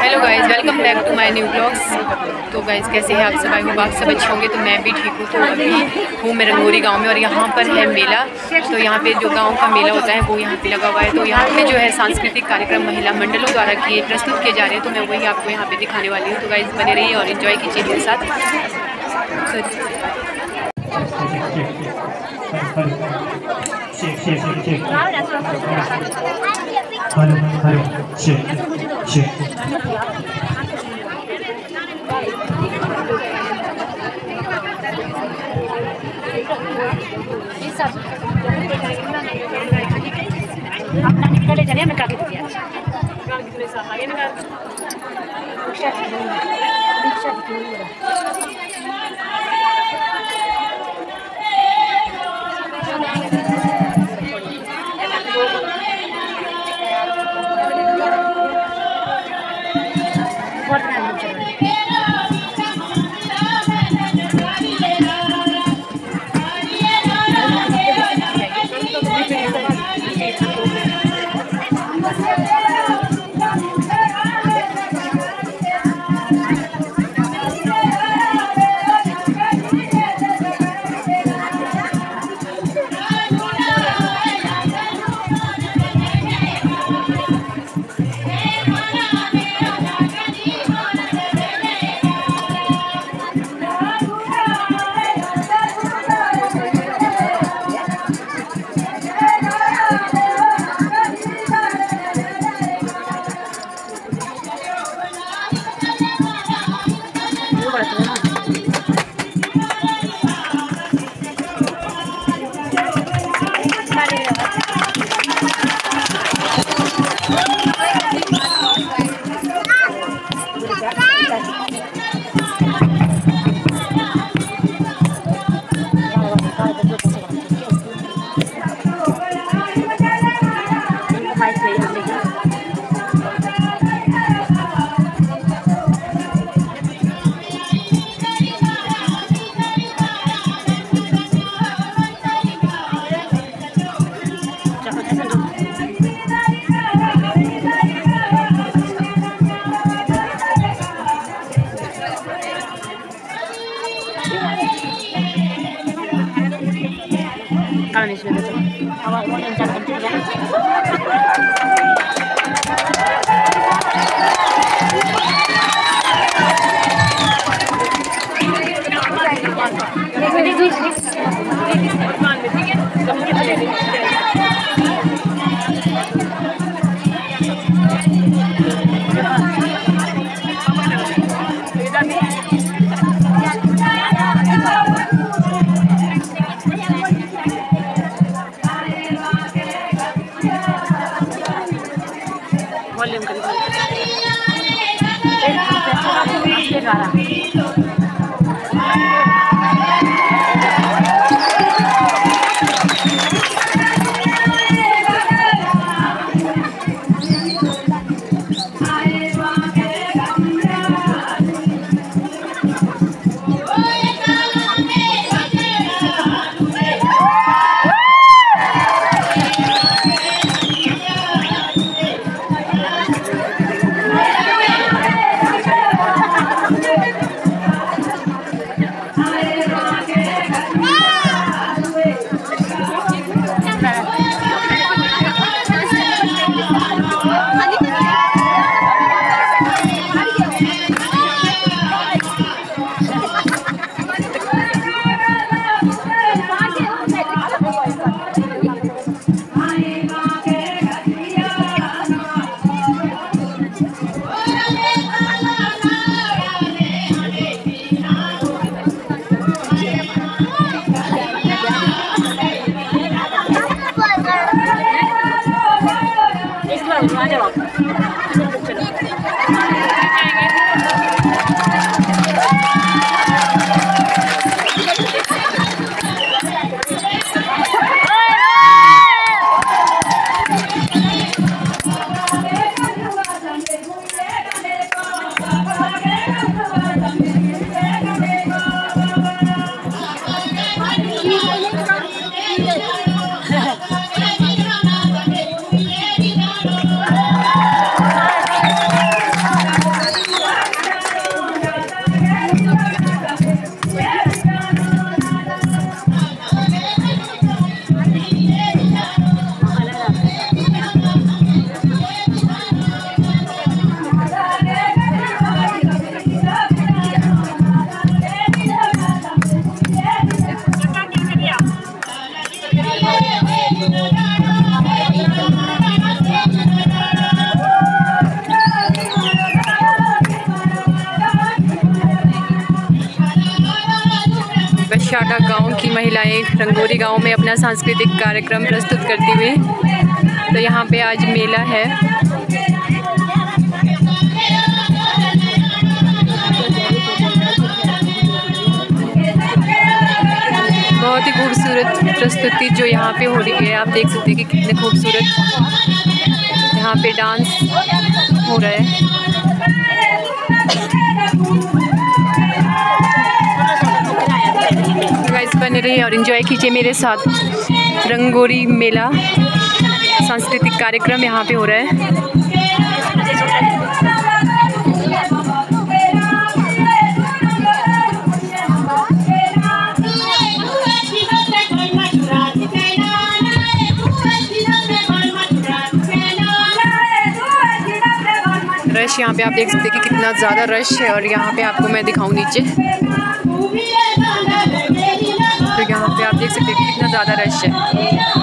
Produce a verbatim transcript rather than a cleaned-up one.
Hello guys, welcome back to my new blogs. तो गाइज़ कैसे हैं आप सब? आई होप आप सब अच्छे होंगे। तो मैं भी ठीक हूँ। तो अभी हूँ मैं रंगोरी गांव में और यहाँ पर है मेला। तो यहाँ पे जो गांव का मेला होता है वो यहाँ पे लगा हुआ है। तो यहाँ पे जो है सांस्कृतिक कार्यक्रम महिला मंडलों द्वारा किए प्रस्तुत किए जा रहे हैं। तो मैं वही आपको यहाँ पे दिखाने वाली हूँ। तो गाइज़ बने रहिए और इन्जॉय कीजिए मेरे साथ। हेलो हेलो चेक चेक अपना निकले जाने में कागज दिया Kalau sudah betul, awak mau yang jangan juga. Volume kali ini. शाटा गांव की महिलाएं रंगोरी गांव में अपना सांस्कृतिक कार्यक्रम प्रस्तुत करती हुई। तो यहाँ पे आज मेला है। बहुत ही खूबसूरत प्रस्तुति जो यहाँ पे हो रही है। आप देख सकते हैं कि कितने खूबसूरत यहाँ पे डांस हो रहा है। गाइस बने रहिए और एंजॉय कीजिए मेरे साथ। रंगोरी मेला सांस्कृतिक कार्यक्रम यहाँ पे हो रहा है। रश यहाँ पे आप देख सकते हैं कि कितना ज़्यादा रश है। और यहाँ पे आपको मैं दिखाऊँ नीचे, तो यहाँ पे आप देख सकते हैं कि कितना ज़्यादा रश है।